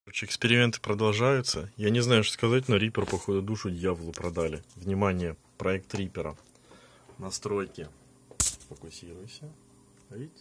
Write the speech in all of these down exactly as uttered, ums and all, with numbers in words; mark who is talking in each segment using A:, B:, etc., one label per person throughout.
A: Короче, эксперименты продолжаются. Я не знаю, что сказать, но Reaper, походу, душу дьяволу продали. Внимание, проект Reaper. Настройки. Фокусируйся. Видите?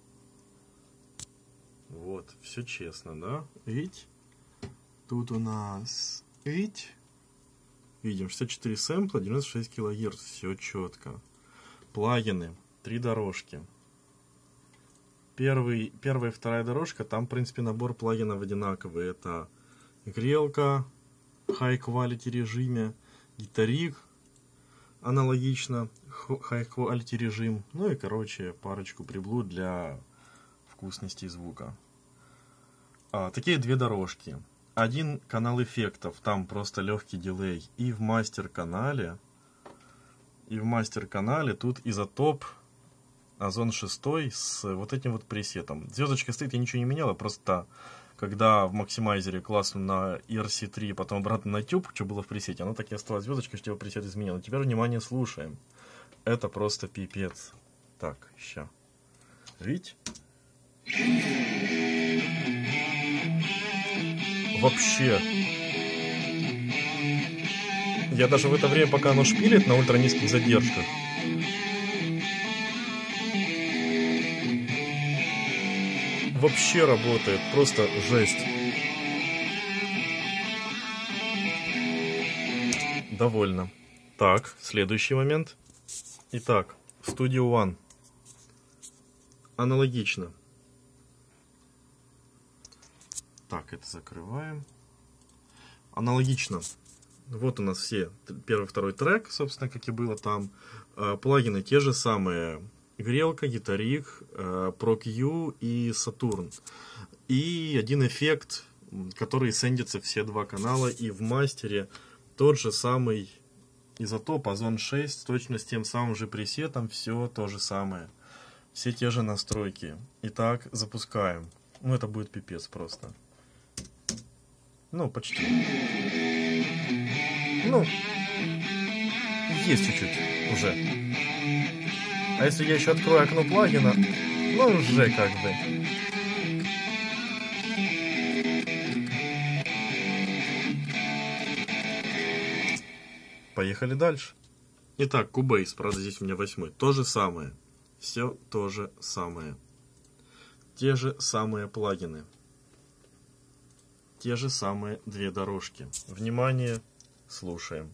A: Вот, все честно, да? Видите? Тут у нас... Видите? Видим, шестьдесят четыре сэмпла, девяносто шесть килогерц. Все четко. Плагины. Три дорожки. Первый, первая и вторая дорожка, там, в принципе, набор плагинов одинаковый. Это грелка, high quality режиме, гитарик, аналогично, high quality режим. Ну и, короче, парочку приблуд для вкусности звука. А, такие две дорожки. Один канал эффектов, там просто легкий дилей. И в мастер-канале, и в мастер-канале тут изотоп Озон шесть с вот этим вот пресетом. Звездочка стоит, я ничего не меняла, просто когда в максимайзере классно на и ар си три, потом обратно на тюб, что было в пресете, оно так и осталось звездочкой, что его пресет изменил. Теперь, внимание, слушаем. Это просто пипец. Так, ща. Видите? Вообще. Я даже в это время, пока оно шпилит на ультранизких задержках, вообще работает, просто жесть. Довольно. Так, следующий момент. Итак, Studio One. Аналогично. Так, это закрываем. Аналогично. Вот у нас все. Первый, второй трек, собственно, как и было там. Плагины те же самые. Грелка, гитарик, ProQ и Saturn. И один эффект, который сендится все два канала. И в мастере тот же самый изотоп Озон шесть, точно с тем самым же пресетом. Все то же самое. Все те же настройки. Итак, запускаем. Ну, это будет пипец просто. Ну, почти. Ну, есть чуть-чуть уже. А если я еще открою окно плагина, ну уже как бы. Поехали дальше. Итак, Cubase, правда здесь у меня восьмой. То же самое. Все то же самое. Те же самые плагины. Те же самые две дорожки. Внимание, слушаем.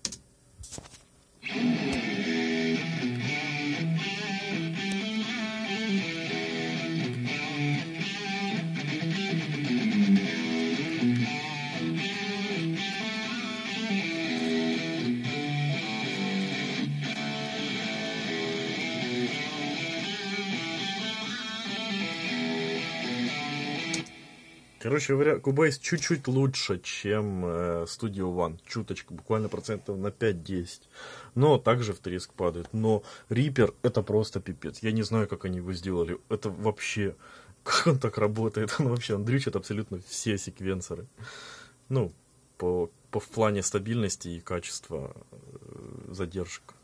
A: Короче говоря, Cubase чуть-чуть лучше, чем э, Studio One. Чуточку, буквально процентов на пять-десять. Но также в треск падает. Но Reaper это просто пипец. Я не знаю, как они его сделали. Это вообще... Как он так работает? Он вообще, он дрючит абсолютно все секвенсоры. Ну, по, по в плане стабильности и качества э, задержек.